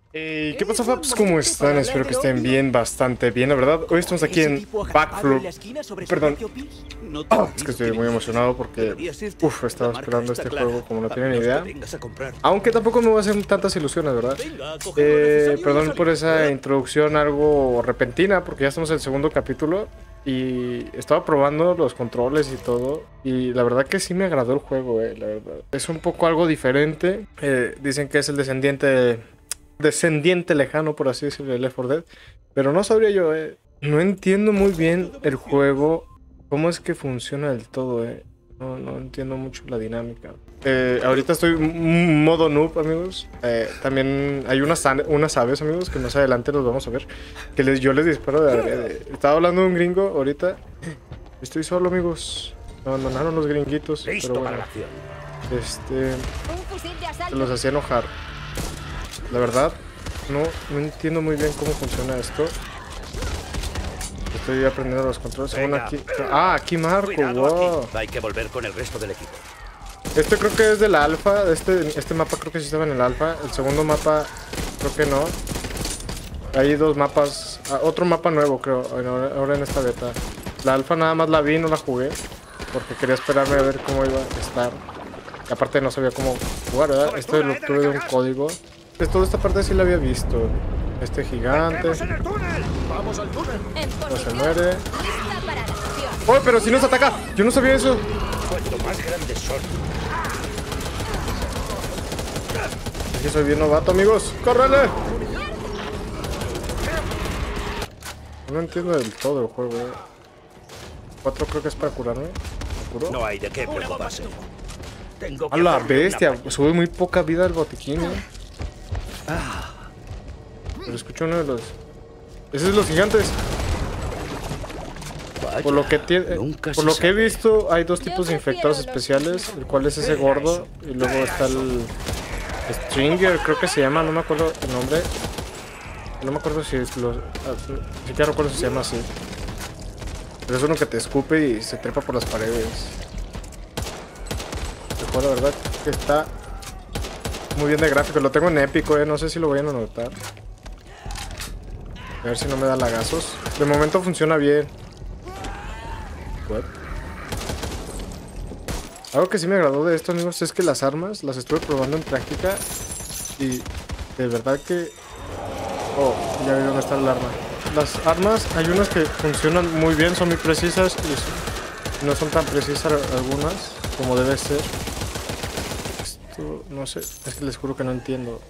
¿Qué pasa, Fabs? ¿Cómo están? Espero que estén bien, bastante bien, la verdad. Hoy estamos aquí en Backflow. Perdón. Es que estoy muy emocionado porque estaba esperando este juego como no tienen idea. Aunque tampoco me voy a hacer tantas ilusiones, ¿verdad? Perdón por esa introducción algo repentina, porque ya estamos en el segundo capítulo y estaba probando los controles y todo. Y la verdad que sí me agradó el juego, la verdad. Es un poco algo diferente. Dicen que es el descendiente lejano, por así decirlo, de Left 4 Dead. Pero no sabría yo, no entiendo muy bien el juego, cómo es que funciona del todo, No entiendo mucho la dinámica. Ahorita estoy modo noob, amigos. También hay unas aves, amigos, que más adelante los vamos a ver. Que yo les disparo Estaba hablando de un gringo ahorita. Estoy solo, amigos. Me abandonaron los gringuitos. Pero bueno. Se los hacía enojar. La verdad, no entiendo muy bien cómo funciona esto. Estoy aprendiendo los controles. Aquí. Aquí marco. Wow. Hay que volver con el resto del equipo. Este creo que es del alfa. Este mapa creo que sí estaba en el alfa. El segundo mapa creo que no. Hay dos mapas. Otro mapa nuevo creo. Ahora en esta beta. La alfa nada más la vi, no la jugué. Porque quería esperarme a ver cómo iba a estar. Y aparte no sabía cómo jugar, ¿verdad? Esto lo obtuve de un código. Toda esta parte sí la había visto. Este gigante. ¡Vamos al túnel! No se muere. ¡Oh, pero si nos ataca! Yo no sabía eso. Cuanto más grandes son. Es que soy bien novato, amigos. ¡Córrele! No entiendo del todo el juego, 4 creo que es para curarme. ¿Me curo? No hay de qué preocuparse. A la bestia. Sube muy poca vida el botiquín, Pero escucho uno de los... Ese es los gigantes. Vaya, por lo que he visto, hay dos tipos de infectados especiales. El cual es ese gordo. Y luego está el... Stringer, creo que se llama. No me acuerdo el nombre. No me acuerdo si es los... Ni siquiera recuerdo si se llama así. Pero es uno que te escupe y se trepa por las paredes. El juego, la verdad, que está... muy bien de gráfico. Lo tengo en épico, no sé si lo vayan a notar. A ver si no me da lagazos. De momento funciona bien. What? Algo que sí me agradó de esto, amigos, es que las armas las estuve probando en práctica. Y de verdad que... Oh, ya vi dónde está el arma. Las armas, hay unas que funcionan muy bien, son muy precisas. Y no son tan precisas algunas como debe ser. Esto, no sé, es que les juro que no entiendo.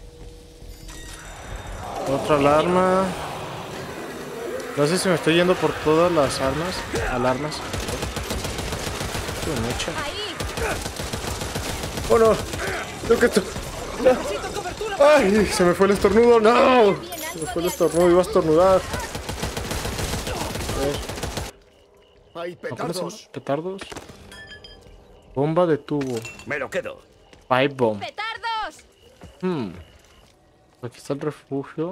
Otra alarma. No sé si me estoy yendo por todas las armas. Alarmas. ¿Qué mecha? ¡Oh, no! ¡Tengo que... ¡Ay! Se me fue el estornudo. ¡No! Se me fue el estornudo. Iba a estornudar. A ver. Hay petardos. ¿Petardos? Bomba de tubo. Me lo quedo. Pipe bomb. ¡Petardos! Aquí está el refugio.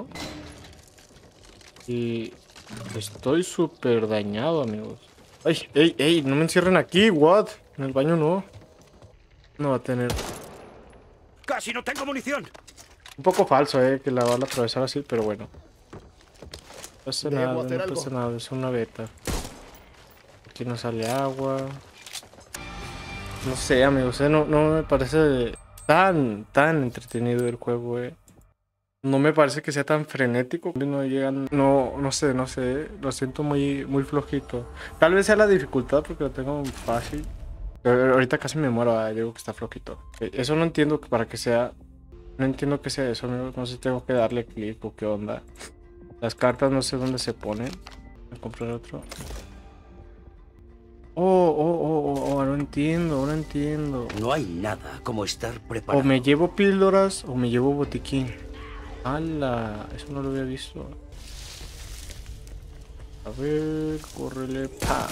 Y... estoy súper dañado, amigos. ¡Ay! ¡Ey! ¡Ey! No me encierren aquí. ¿What? En el baño no. No va a tener... ¡Casi no tengo munición! Un poco falso, que la bala atravesar así, pero bueno. No pasa nada, no pasa nada, es una beta. Aquí no sale agua. No sé, amigos, no me parece tan entretenido el juego, No me parece que sea tan frenético. No llegan, no sé, lo siento muy flojito. Tal vez sea la dificultad porque lo tengo fácil. Pero ahorita casi me muero, digo que está flojito. Eso no entiendo para qué sea. No entiendo qué sea eso, amigos. No sé si tengo que darle clic o qué onda. Las cartas no sé dónde se ponen. Voy a comprar otro. No entiendo. No hay nada como estar preparado. O me llevo píldoras o me llevo botiquín. ¡Hala! Eso no lo había visto. A ver, córrele. Pa.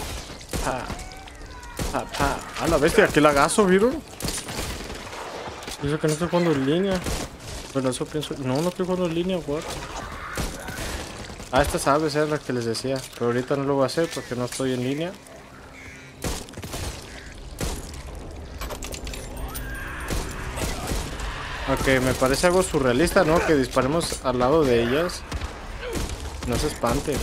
¡A la bestia! ¡Qué lagazo, vieron! Pienso que no estoy jugando en línea. Bueno, eso pienso. No estoy jugando en línea, what? Estas aves eran las que les decía. Pero ahorita no lo voy a hacer porque no estoy en línea. Ok, me parece algo surrealista, ¿no? Que disparemos al lado de ellas. No se espanten.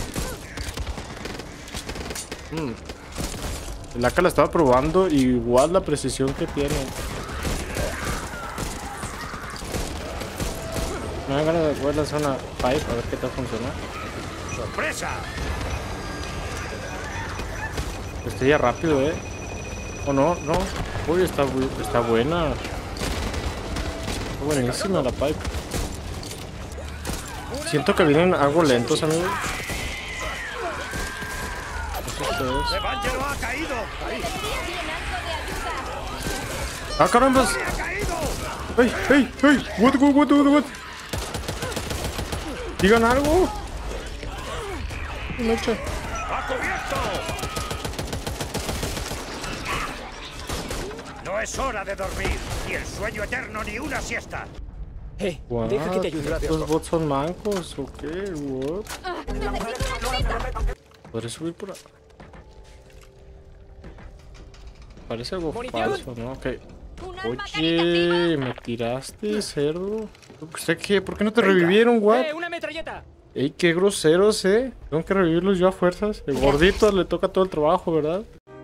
El AK la estaba probando y igual la precisión que tiene. Me da ganas de jugar la zona 5 a ver qué tal funciona. ¡Sorpresa! Estoy ya rápido, ¿O no? No. Uy, está buena. Está buenísima la pipe. Siento que vienen algo lentos, amigos. ¡Evangelo ha caído! ¡Ah, carambas! ¡Ey, ey, ey! What? ¡Digan algo! ¡Mecha! ¡A cubierto! No es hora de dormir, ni el sueño eterno, ni una siesta. What? Deja que te ayude. ¿Estos bots son mancos o qué? What? ¿Podré subir por ahí? Parece algo falso, ¿no? Ok. Oye, ¿me tiraste, cerdo? ¿Usted qué? ¿Por qué no te revivieron, what? ¡Una metralleta! Ey, qué groseros, Tengo que revivirlos yo a fuerzas. El gordito le toca todo el trabajo, ¿verdad?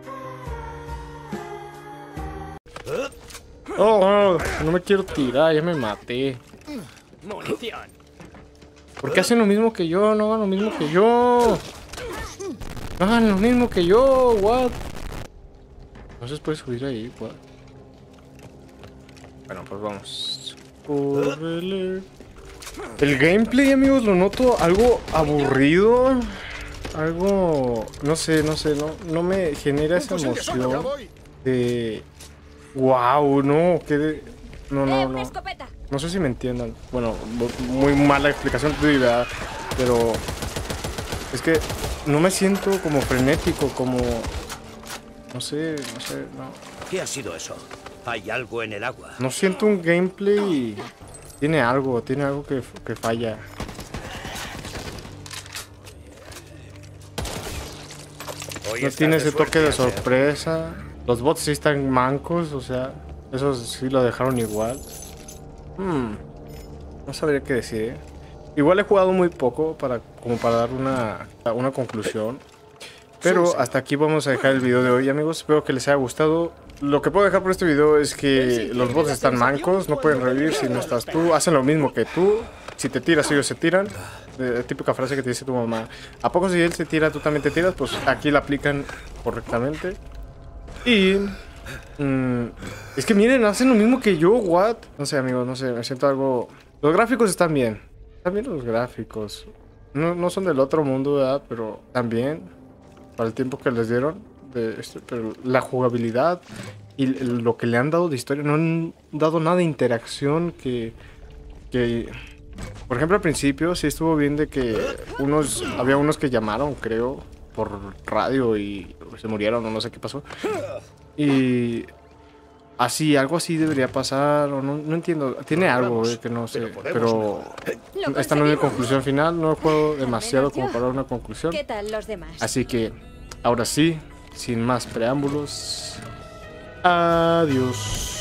Oh, no me quiero tirar, ya me maté. ¡Munición! ¿Por qué hacen lo mismo que yo? No hagan lo mismo que yo. No hagan lo mismo que yo, what? No se puede subir ahí, what? Bueno, pues vamos. Córrele. El gameplay, amigos, lo noto algo aburrido. Algo... No sé, no me genera esa emoción de... Wow, no, Una escopeta. no sé si me entiendan. Bueno, muy mala explicación tuya, pero es que no me siento como frenético, como no sé, no. ¿Qué ha sido eso? Hay algo en el agua. No siento un gameplay. Tiene algo que falla. Hoy No estás tiene ese toque de suerte, sorpresa. Los bots sí están mancos, o sea, esos sí lo dejaron igual. No sabría qué decir, Igual he jugado muy poco como para dar una conclusión. Pero hasta aquí vamos a dejar el video de hoy, amigos. Espero que les haya gustado. Lo que puedo dejar por este video es que los bots están mancos, no pueden revivir si no estás tú. Hacen lo mismo que tú. Si te tiras, ellos se tiran. Típica frase que te dice tu mamá. ¿A poco si él se tira, tú también te tiras? Pues aquí la aplican correctamente. Y... es que miren, hacen lo mismo que yo, what? No sé, amigos, no sé, me siento algo... Los gráficos están bien. Están bien los gráficos. No son del otro mundo, ¿verdad? Pero también, para el tiempo que les dieron, pero la jugabilidad y lo que le han dado de historia, no han dado nada de interacción que por ejemplo, al principio sí estuvo bien de que había unos que llamaron, creo, por radio y se murieron o no sé qué pasó. Y algo así debería pasar, o no entiendo, tiene algo que no sé, pero esta no es mi conclusión final, no juego demasiado como para dar una conclusión. ¿Qué tal los demás? Así que, ahora sí, sin más preámbulos, adiós.